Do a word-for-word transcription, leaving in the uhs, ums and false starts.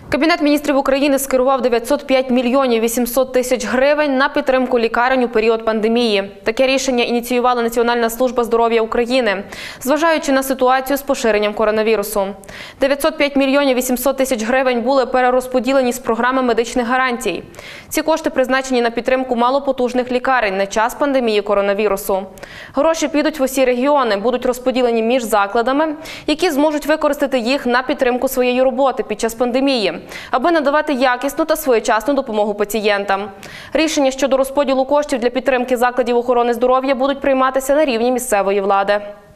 Кабінет міністрів України скерував дев'ятсот п'ять мільйонів вісімсот тисяч гривень на підтримку лікарень у період пандемії. Таке рішення ініціювала Національна служба здоров'я України, зважаючи на ситуацію з поширенням коронавірусу. дев'ятсот п'ять мільйонів вісімсот тисяч гривень були перерозподілені з програми медичних гарантій. Ці кошти призначені на підтримку малопотужних лікарень на час пандемії коронавірусу. Гроші підуть в усі регіони, будуть розподілені між закладами, які зможуть використати їх на підтримку своєї роботи під час пандемії, аби надавати якісну та своєчасну допомогу пацієнтам. Рішення щодо розподілу коштів для підтримки закладів охорони здоров'я будуть прийматися на рівні місцевої влади.